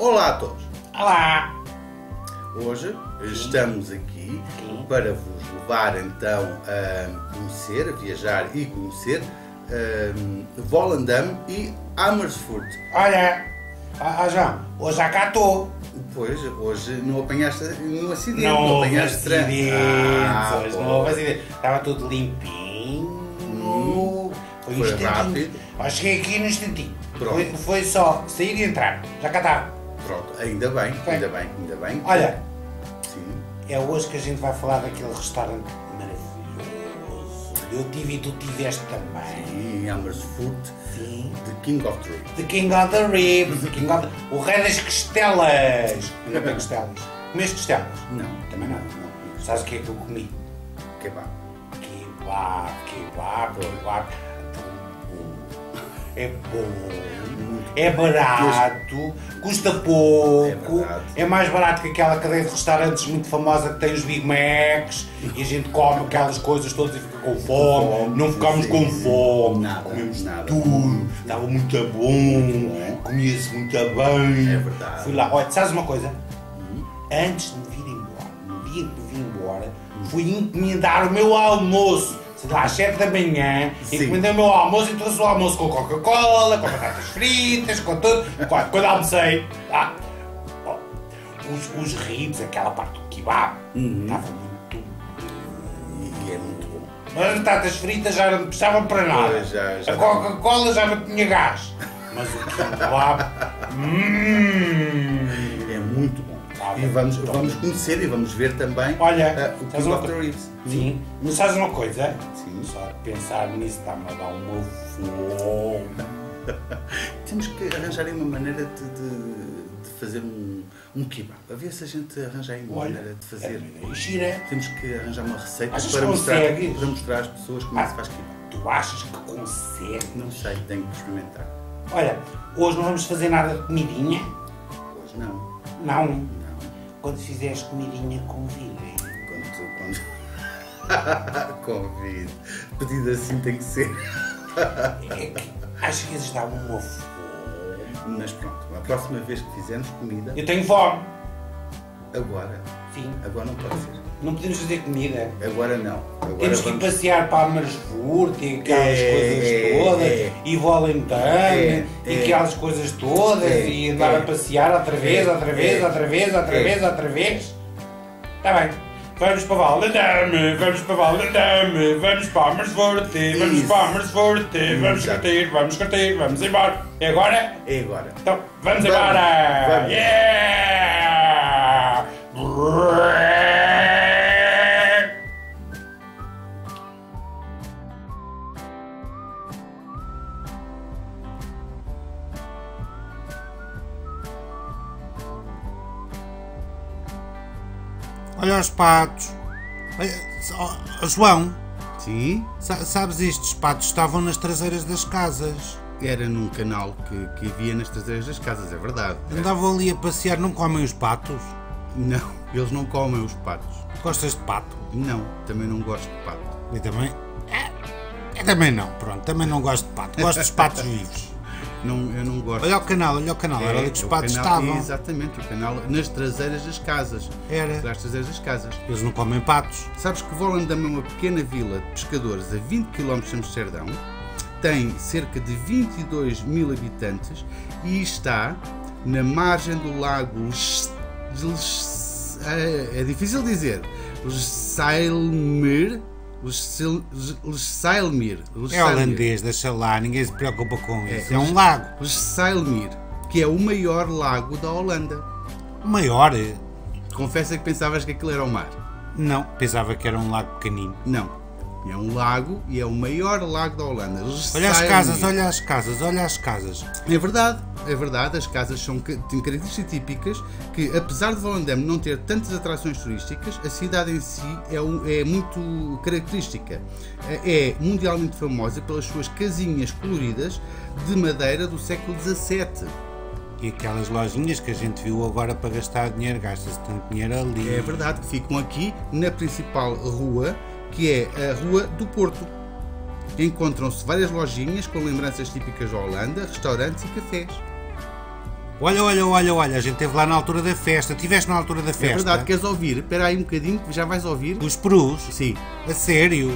Olá a todos! Olá! Hoje estamos aqui para vos levar então a conhecer, a viajar e conhecer Volendam e Amersfoort. Olha, João, hoje já cá estou. Pois, hoje não apanhaste nenhum acidente, Não houve apanhaste acidente, hoje não houve acidente. Estava tudo limpinho. Foi um Foi instantinho. rápido. Cheguei aqui no instantinho. Pronto. Foi só sair e entrar. Já cá está. Pronto, ainda bem, ainda bem. Olha, Sim. é hoje que a gente vai falar daquele restaurante maravilhoso. Eu tive e tu tiveste também. E Amersfoort, Sim. The King of the Ribs. The King of the Ribs, o rei das costelas. Não tem costelas. Comeste costelas? Não. Também não. Sabes o que é que eu comi? Kebab. Kebab. É bom. É barato, custa pouco, é mais barato que aquela cadeia de restaurantes muito famosa que tem os Big Macs e a gente come aquelas coisas todas e fica com fome. Não ficámos com fome, comemos tudo, estava muito bom, comia-se muito bem. É verdade. Fui lá, olha, sabes uma coisa? Antes de me vir embora, no dia que me vim embora, fui encomendar o meu almoço. Lá às 7 da manhã, encomendei o meu almoço e trouxe o almoço com Coca-Cola, com batatas fritas, com tudo. Quando almocei, os ribs, aquela parte do kebab, estava muito bom. E é muito bom. Mas as batatas fritas já não precisavam para nada. Já a Coca-Cola já não tinha gás. Mas o kebab, é muito bom. E vamos conhecer e vamos ver também olha, o King of the Ribs. Sim, mas sabes uma coisa? Sim. Só de pensar nisso está-me a dar uma fome. Temos que arranjar aí uma maneira de fazer um kebab. A ver se a gente arranja aí uma maneira de fazer. Gira. Temos que arranjar uma receita Achas para que mostrar às pessoas como se faz kebab. Tu achas que consegues? Não sei, tenho que experimentar. Olha, hoje não vamos fazer nada de comidinha? Hoje não. Não. Quando fizeres comidinha, convidem. Convido. Pedido assim tem que ser. É que às vezes dá uma fome. Mas pronto, a próxima vez que fizermos comida, Eu tenho fome. agora. Sim. Agora não pode ser. Não podemos fazer comida. Agora não. Agora Temos que ir passear para Amersfoort e aquelas coisas todas, e Volendam e aquelas coisas todas, e andar a passear outra vez. Está bem. Vamos para Volendam, vamos para Amersfoort, vamos curtir, vamos embora. É agora? É agora. Então, vamos embora! Vamos. Yeah! Olha os patos. João, Sim. sabes isto? Os patos estavam nas traseiras das casas. Era num canal que havia nas traseiras das casas, é verdade. Andavam ali a passear, não comem os patos? Não, eles não comem os patos. Gostas de pato? Não, também não gosto de pato. Eu também? Eu também não, pronto, também não gosto de pato. Gosto dos patos vivos. Não, eu não gosto. Olha o canal, era ali que os patos estavam. Exatamente, o canal nas traseiras das casas. Era. Nas traseiras das casas. Eles não comem patos. Sabes que Volendam é uma pequena vila de pescadores a 20 km de Amsterdão, tem cerca de 22 mil habitantes e está na margem do lago é difícil dizer, Sailmeer. É holandês, deixa lá, ninguém se preocupa com isso. É um lago. Sailmeer, que é o maior lago da Holanda. O maior? Confessa que pensavas que aquilo era o mar. Não, pensava que era um lago pequenino. Não, é um lago e é o maior lago da Holanda. Olha as casas, olha as casas. É verdade, as casas têm características típicas que, apesar de Volendam não ter tantas atrações turísticas, a cidade em si é muito característica. É mundialmente famosa pelas suas casinhas coloridas de madeira do século XVII. E aquelas lojinhas que a gente viu agora para gastar dinheiro, gasta-se tanto dinheiro ali. É verdade, que ficam aqui na principal rua, que é a Rua do Porto. Encontram-se várias lojinhas com lembranças típicas da Holanda, restaurantes e cafés. Olha, a gente esteve lá na altura da festa. Estiveste na altura da festa? É verdade, queres ouvir? Espera aí um bocadinho que já vais ouvir. Os perus? Sim. A sério?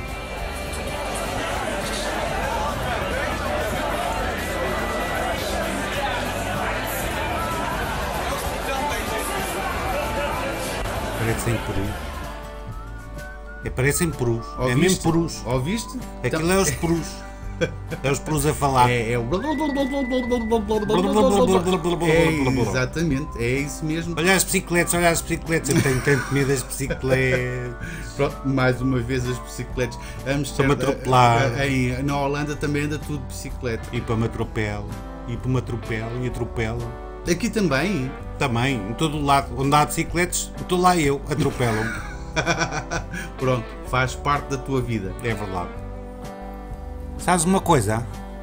Parecem perus. Parecem perus. É mesmo perus. Ouviste? Aquilo é os perus. É os perus a falar. É exatamente, é isso mesmo. Olha as bicicletas. Eu tenho tanto medo das bicicletas. Pronto, mais uma vez as bicicletas. Para me atropelar. Na Holanda também anda tudo de bicicleta. E para me atropelo. E atropelo. Aqui também? Também, em todo o lado. Onde há bicicletas, estou lá eu, atropelam-me. Pronto, faz parte da tua vida. É verdade. Sabes uma coisa?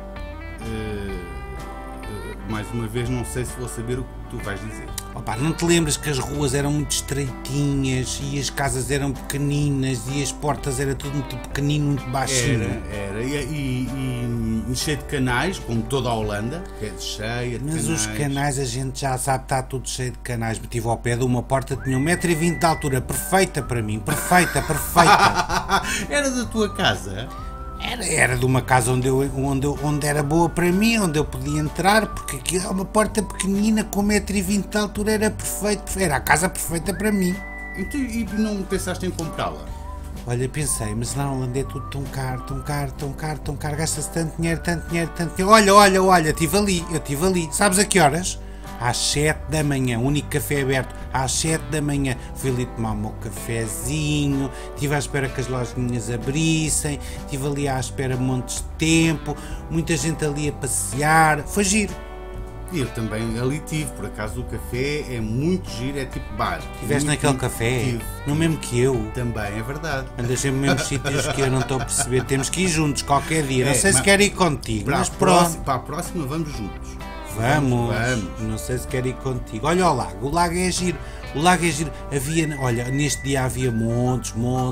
Mais uma vez, não sei se vou saber o que tu vais dizer. Opa, não te lembras que as ruas eram muito estreitinhas e as casas eram pequeninas e as portas era tudo muito pequenino, muito baixinho? Era. E cheio de canais, como toda a Holanda, que é cheia de Mas canais. os canais a gente já sabe, está tudo cheio de canais. Estive ao pé de uma porta, tinha 1,20 m de altura, perfeita para mim, perfeita. Era da tua casa? Era de uma casa onde era boa para mim, onde eu podia entrar, porque aquilo é uma porta pequenina com 1,20 m de altura, era perfeito, era a casa perfeita para mim. E não pensaste em comprá-la? Olha, pensei, mas na Holanda é tudo tão caro, gasta-se tanto dinheiro. Olha, eu estive ali, sabes a que horas? Às 7 da manhã, o único café aberto, às 7 da manhã, fui ali tomar o meu cafezinho, estive à espera que as lojinhas abrissem, estive ali à espera montes de tempo, muita gente ali a passear, foi giro. Eu também ali tive, por acaso o café é muito giro, é tipo bar. Estiveste naquele café? Tive. No mesmo que eu? Também, é verdade. Andas sempre nos mesmos sítios que eu não estou a perceber, temos que ir juntos qualquer dia, não sei se quero ir contigo, mas pronto. Para a próxima vamos juntos. Vamos, não sei se quero ir contigo. Olha o lago é giro, olha, neste dia havia montes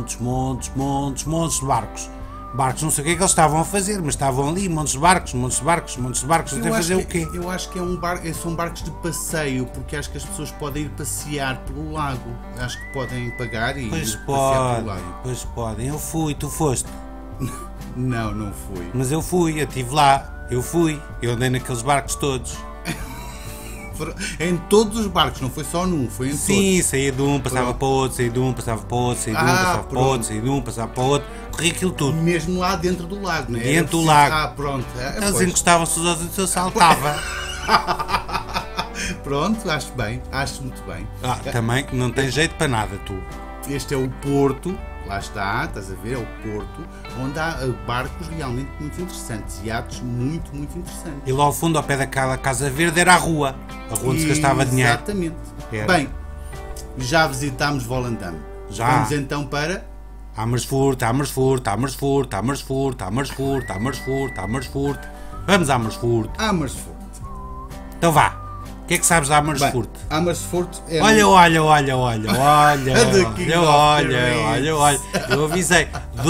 de barcos, não sei o que é que eles estavam a fazer, mas estavam ali, montes de barcos, não sei fazer o quê. Eu acho que são barcos de passeio, porque acho que as pessoas podem ir passear pelo lago, acho que podem pagar e pois ir passear pelo lago. Pois podem, eu fui, tu foste? Não fui. Mas eu fui, eu estive lá. Eu andei naqueles barcos todos. Em todos os barcos, não foi só num, foi em todos. Sim, saía de um, passava para o outro, saía de um, passava para o outro, saía de um, passava para o outro, saía de um, passava para o outro, corria aquilo tudo. Mesmo lá dentro do lago, não é? Dentro do lago. Ah, pronto. Eles encostavam-se os outros e eu saltava. Pronto, acho muito bem. Também não tem jeito para nada, tu. Este é o Porto. Lá está, estás a ver, é o Porto, onde há barcos realmente muito interessantes, iates muito interessantes. E lá ao fundo, ao pé daquela Casa Verde, era a rua onde se gastava dinheiro. Exatamente. Bem, já visitámos Volendam. Já. Vamos então para... Amersfoort. Vamos a Amersfoort. Então vá. O que é que sabes de Amersfoort? Amersfoort é... Olha. Eu avisei.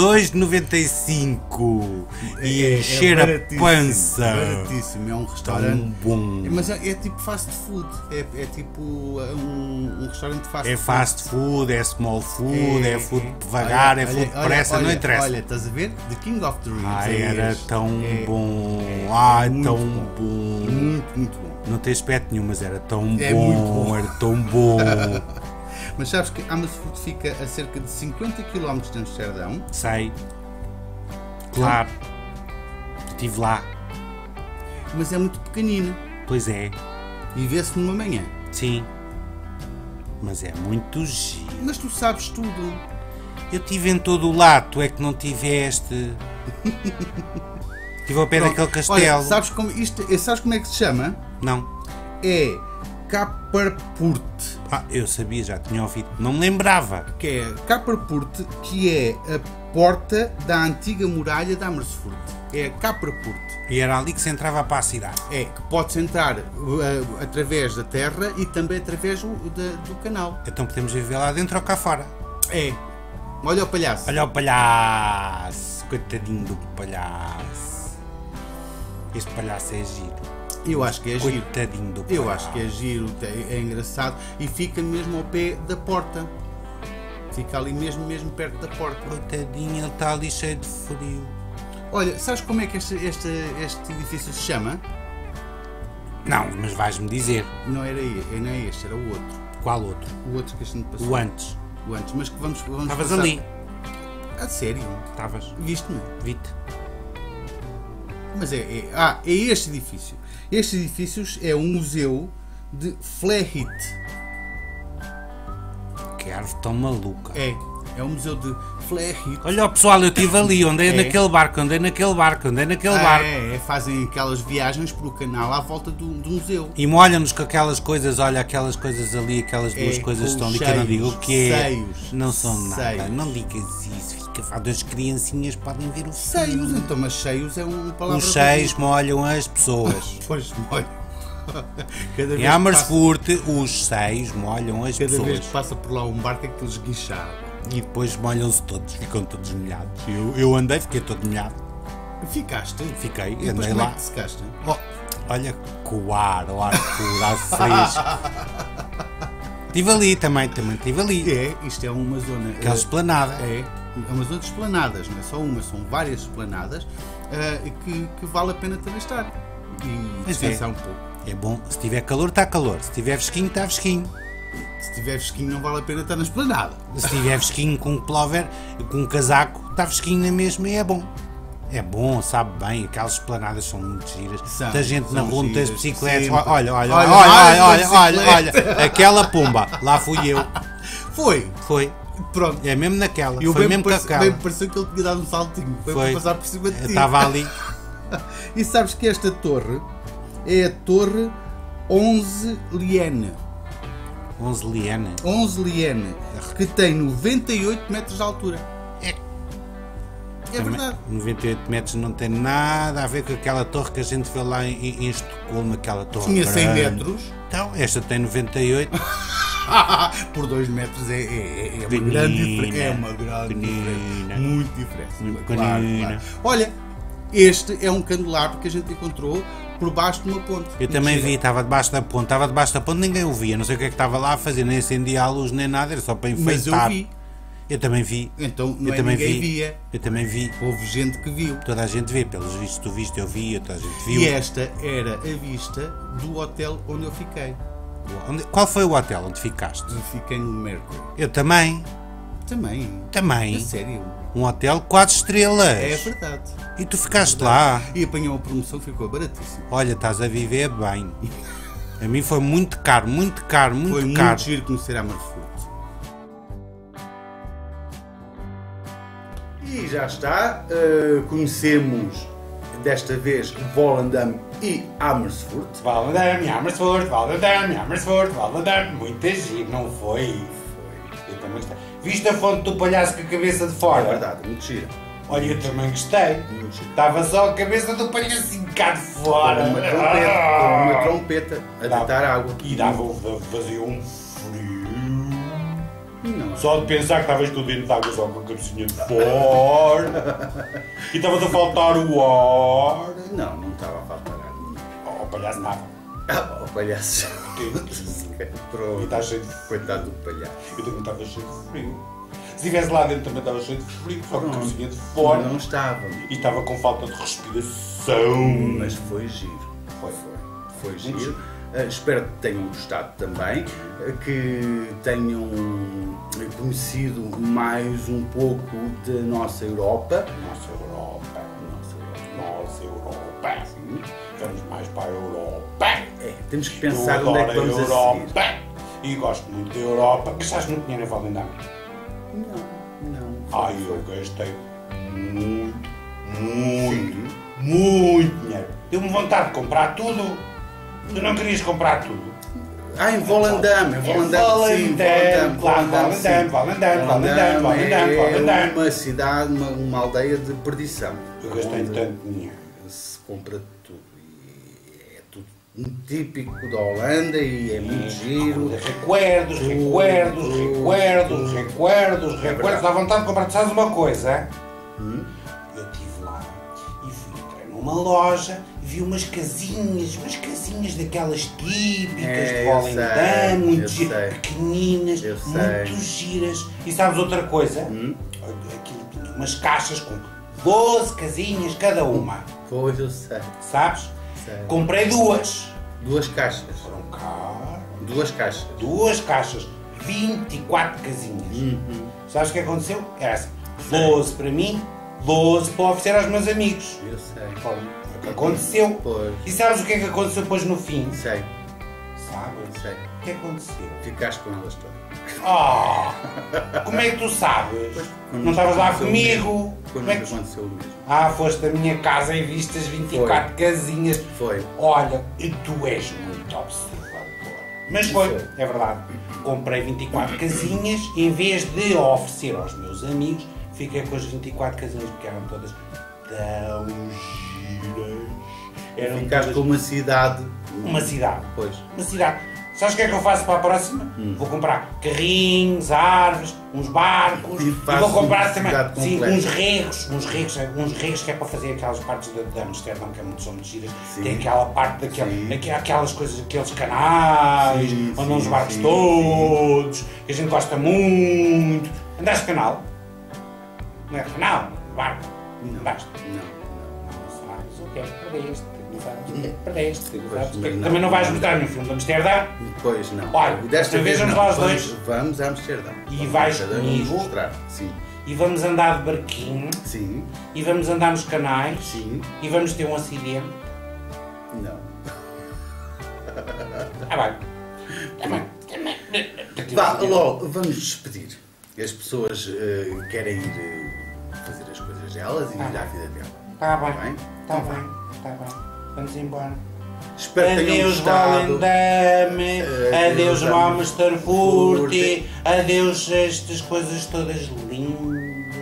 2,95 e encher a pança. Baratíssimo, é um restaurante tão bom. Mas é tipo fast food. É tipo um restaurante fast food. É fast food, é small food, é food devagar, é food depressa, não interessa. Olha, estás a ver? The King of the Ribs. Era tão bom. Tão bom. Muito bom. Não tem aspecto nenhum, mas era tão bom, era tão bom. Mas sabes que Amersfoort fica a cerca de 50 km de Amsterdão? Sei. Claro. Estive lá. Mas é muito pequenino. Pois é. E vê-se numa manhã. Sim. Mas é muito giro. Mas tu sabes tudo. Eu estive em todo o lado, tu é que não tiveste. Estive ao pé daquele castelo. Olha, sabes como é que se chama? Não. É Kapperpoort. Eu sabia, já tinha ouvido. Não me lembrava. Que é Kapperpoort, que é a porta da antiga muralha de Amersfoort. É Kapperpoort. E era ali que se entrava para a cidade. É, que pode-se entrar através da terra e também através do canal. Então podemos viver lá dentro ou cá fora. É. Olha o palhaço. Olha o palhaço. Coitadinho do palhaço. Este palhaço é giro. Eu acho que é giro. Coitadinho do Eu acho que é giro, é engraçado e fica mesmo ao pé da porta. Fica ali mesmo perto da porta. Coitadinho, ele está ali cheio de frio. Olha, sabes como é que este edifício se chama? Não, mas vais-me dizer. Não era este, era o outro. Qual outro? O outro que a gente passou. O antes. O antes, mas que vamos Estavas passar. ali. A sério? Estavas. Viste-me? Vi-te. Mas é este edifício. Este edifício é um museu de Flaherty. Que árvore tão maluca. É um museu de Flaherty. Olha o pessoal, eu estive ali, andei É. naquele barco. Fazem aquelas viagens pelo canal à volta do museu. E molham-nos com aquelas coisas, olha, aquelas coisas ali, aquelas duas coisas com estão ali, os que eu não digo o seios, que é. seios, Não são nada, seios. não digas isso, fica das criancinhas podem ver o Seios, então, mas seios é uma palavra. Os seios molham as pessoas. Pois, olha. Cada Em vez Amersfoort, os seios molham as Cada vez pessoas. que passa por lá um barco é que eles guincharam. E depois molham-se todos, ficam todos molhados. Eu andei, fiquei todo molhado. Ficaste? Fiquei, E depois andei como é lá. que te secaste? Oh, olha, com o ar fresco. Estive ali também estive ali. Isto é uma zona. Aquela esplanada. É uma zona de esplanadas, não é só uma, são várias esplanadas que vale a pena também estar. E Pois descansar um pouco. É bom, se tiver calor, está calor. Se tiver fresquinho, está fresquinho. Se tiver fresquinho, não vale a pena estar na esplanada. Se tiver fresquinho com um plover, com um casaco, está fresquinho na mesma e é bom. É bom, sabe bem, aquelas esplanadas são muito giras. São, Muita gente na são rua, muitas giras, bicicletas. sempre. Olha, Olha, aquela pumba, lá fui eu. Foi! Pronto. É mesmo naquela, Eu foi bem mesmo com aquela. bem me pareceu que ele tinha dado um saltinho. Foi para passar por cima de ti. Eu estava ali. E sabes que esta torre é a Torre 11 Liene. 11 liana. 11 Liene, que tem 98 metros de altura. É verdade. 98 metros não tem nada a ver com aquela torre que a gente vê lá em Estocolmo, aquela torre Tinha 100 grande. metros. Então, esta tem 98. Por 2 metros é uma Pequenina, grande diferença. É uma grande diferença. Muito diferença. Muito Claro, pequenina. claro. Olha, este é um candelabro que a gente encontrou por baixo de uma ponte. Eu também vi, estava debaixo da ponte, ninguém o via, não sei o que é que estava lá a fazer, nem acendia a luz nem nada, era só para enfeitar. Mas eu vi. Eu também vi. Então não Eu é também ninguém vi. via. Eu também vi. Houve gente que viu. Toda a gente vê, pelos vistos tu viste, eu vi, toda a gente viu. E esta era a vista do hotel onde eu fiquei. Qual foi o hotel onde ficaste? Eu fiquei no Mercury. Eu também. Também. A sério. Um hotel 4 estrelas. É verdade. E tu ficaste lá. E apanhou a promoção, ficou baratíssimo. Olha, estás a viver bem. A mim foi muito caro, muito Foi caro. muito giro conhecer a Amersfoort. E já está. Conhecemos desta vez Volendam e Amersfoort. Volendam, muita giro, não foi? Eu também gostei. Viste a fonte do palhaço com a cabeça de fora? É verdade, muito giro. Olha, eu também gostei. Muito giro. Estava só a cabeça do palhacinho cá de fora. Com uma trompeta a deitar água. E fazia um frio. Não. Só de pensar que estavas tudo dentro de água só com a cabecinha de fora. E estava a faltar o ar. Não estava a faltar nada. Oh, palhaço nada. O palhaço. E Pronto. está cheio de Coitado do palhaço. Eu também estava cheio de frio. Se estivesse lá dentro também estava cheio de frio, só com a cabecinha de fora. Não estava. E estava com falta de respiração. Mas foi giro. Foi giro. giro. Espero que tenham gostado também, que tenham conhecido mais um pouco da nossa Europa. Nossa Europa. Sim. Vamos mais para a Europa. Temos que pensar onde é que vamos a Europa. seguir. E gosto muito da Europa. Gastaste muito dinheiro em Volendam? Não. Ai, eu gastei muito dinheiro. Deu-me vontade de comprar tudo. Tu não querias comprar tudo? Em Volendam. É uma cidade, uma aldeia de perdição. Eu gastei onde tanto dinheiro. se compra tudo. E é tudo típico da Holanda e é muito giro. Recuerdos. Dá vontade de comprar. Tu sabes uma coisa? Eu estive lá e entrei numa loja, vi umas casinhas daquelas típicas de eu Volendam, sei, muito eu sei. pequeninas, Eu sei. muito giras. E sabes outra coisa? Aquilo tinha umas caixas com 12 casinhas cada uma. Pois eu sei. Sabes? Sei. Comprei duas. 2 caixas. Foram cá. 2 caixas. 2 caixas. 24 casinhas. Sabes o que aconteceu? Era assim. 12 para mim, 12 para oferecer aos meus amigos. Eu sei. Foi o que aconteceu. Pois. E sabes o que é que aconteceu depois no fim? Sei. Sabes? Sei. O que aconteceu? Ficaste com elas todas. Como é que tu sabes? Quando Não estavas lá aconteceu comigo? mesmo. Quando Como é que... aconteceu o mesmo. Foste à minha casa e viste as 24 casinhas. Foi. Olha, e tu és muito observador. Mas foi, Foi. é verdade. Comprei 24 casinhas e em vez de oferecer aos meus amigos, fiquei com as 24 casinhas porque eram todas tão giras. Eram Ficaste todas... com uma cidade. Uma cidade. Pois. Uma cidade. Sabes o que é que eu faço para a próxima? Vou comprar carrinhos, árvores, uns barcos E e fazes vou comprar uma também cidade sim, completa. uns regos que é para fazer aquelas partes de Amsterdão que são muito giras. Sim. Tem aquela parte Sim. aquelas coisas, aqueles canais, Sim, onde vão os sim, barcos sim, todos, que a gente gosta muito. Andaste de canal? Não é de canal? Barco? Não. Andaste? Não. Não sabes o que é que perdeste, não sabes o que é que perdeste, não Pois, sabes o que é que... não. Também não vais mostrar no filme de Amsterdão? Pois não. Olha, desta vez vamos não. lá os dois. Vamos a Amsterdão. E vais Cada um comigo. mostrar. Sim. E vamos andar de barquinho, Sim. e vamos andar nos canais, Sim. e vamos ter um acidente. Não. Vá, logo, vamos despedir. As pessoas querem ir fazer as coisas delas e ir à vida dela. Tá bem, bem? tá bem, tá bem. Vamos embora. Espero que tenham Adeus, gostado. Volendame, adeus, Mr. Furti. adeus, estas coisas todas lindas.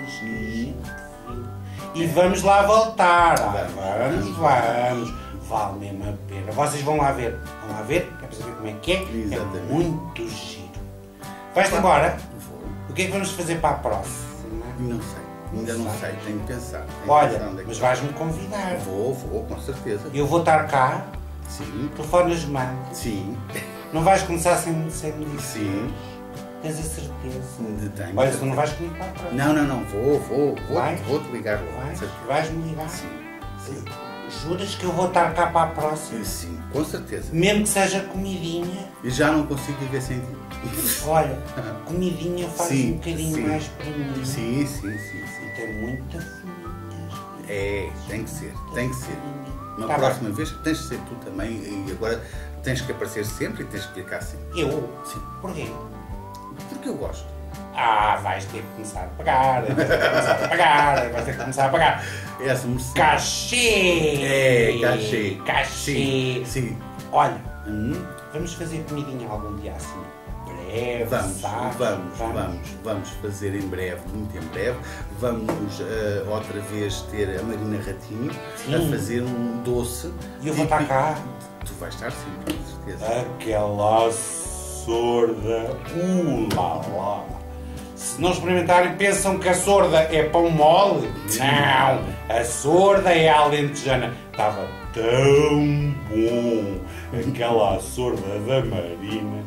E vamos lá voltar. Vamos. Vale mesmo a pena. Vocês vão lá ver. Vão lá ver, é para saber como é que é. Exatamente. É muito giro. Vais-te embora? Vou. O que é que vamos fazer para a próxima? Não sei. Ainda não sei. Tenho que pensar. Tenho que Olha, pensar onde é que mas vai. vais-me convidar. Vou, com certeza. Eu vou estar cá, Sim. telefonas mãos. Sim. Não vais começar sem me dizer. Sim. Tens a certeza? Tenho. Olha, se tu não vais comigo para a próxima. Não. Vou. Vai? Vou-te ligar logo. Vais? com certeza. Vais-me ligar? Sim. Juras que eu vou estar cá para a próxima? Sim, com certeza. Mesmo que seja comidinha? E já não consigo viver sem ti. Olha, comidinha faz Sim, um bocadinho sim. mais para mim. Sim. Tem muita folha. É, tem que ser. Uma Tá próxima vez tens de ser tu também e agora tens que aparecer sempre e tens que explicar sempre. Eu? Sim. Porquê? Porque eu gosto. Vais ter que começar a pagar, vais ter que começar a pagar. Essa mercê. Cachê! Cachê. Cachê! Sim. Olha, vamos fazer comidinha algum dia assim? Breve, sabes? Vamos fazer em breve, muito em breve. Vamos outra vez ter a Marina Ratinho Sim. a fazer um doce. E eu vou estar cá. Tu vais estar sempre, com certeza. Aquela sorda, lá. Se não experimentarem, pensam que a sorda é pão mole? Não, a sorda é a alentejana. Estava tão bom, aquela sorda da Marina.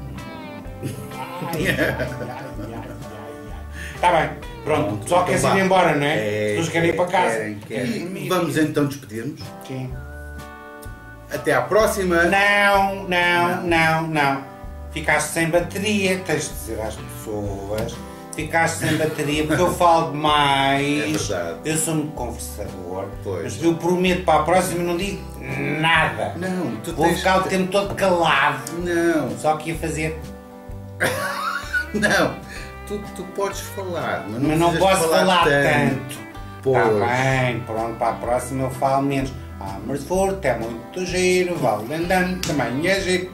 Está bem, pronto, só quer ir embora, não é? As pessoas querem ir para casa. Querem. Vamos então despedir-nos. Sim. Até à próxima. Não. Ficaste sem bateria, tens de dizer às pessoas. Ficaste sem bateria porque eu falo demais. É verdade. Eu sou muito conversador. Pois. Mas eu prometo para a próxima não digo nada. Não, tu Vou tens ficar o que- tempo todo calado. Não, Só que ia fazer. não. Tu podes falar, mas Mas não precisas posso falar tanto. Pois. Está bem, pronto, para a próxima eu falo menos. Amersfoort é muito giro, Volendam também é giro.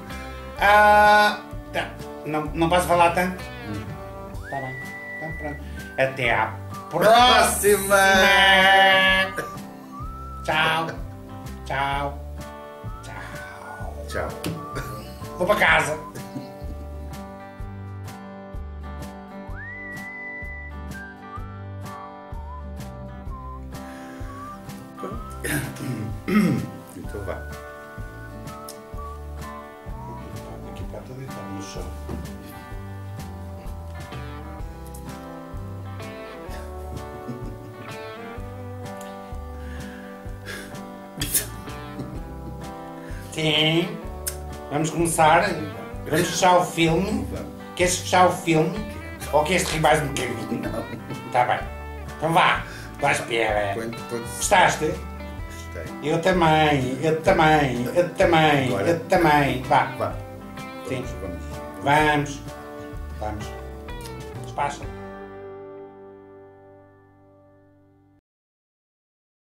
Não posso falar tanto? Está bem, então pronto. Até à próxima! Tchau. Tchau. Vou para casa. Estou deitado no chão. Sim. Vamos começar? Vamos fechar o filme? Queres fechar o filme? Ou queres rir mais um bocadinho? Não. Tá bem. Então vá. Vá à espera. Gostaste? Gostei. Eu também. Agora? Eu também. Vá. Vá. Sim. Vamos. Vamos. Despacha.